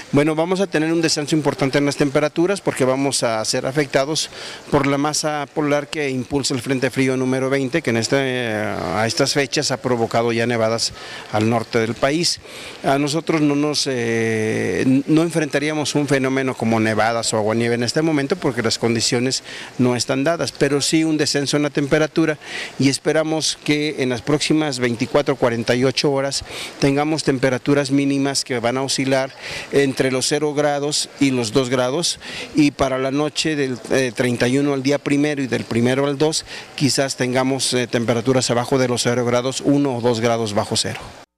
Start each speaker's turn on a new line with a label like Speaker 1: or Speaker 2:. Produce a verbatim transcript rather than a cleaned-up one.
Speaker 1: Bueno, vamos a tener un descenso importante en las temperaturas porque vamos a ser afectados por la masa polar que impulsa el Frente Frío número veinte, que en este, a estas fechas ha provocado ya nevadas al norte del país. A nosotros no nos eh, no enfrentaríamos un fenómeno como nevadas o aguanieve en este momento porque las condiciones no están dadas, pero sí un descenso en la temperatura y esperamos que en las próximas veinticuatro a cuarenta y ocho horas tengamos temperaturas mínimas que van a oscilar entre los cero grados y los dos grados, y para la noche del eh, treinta y uno al día primero y del primero al dos quizás tengamos eh, temperaturas abajo de los cero grados, uno o dos grados bajo cero.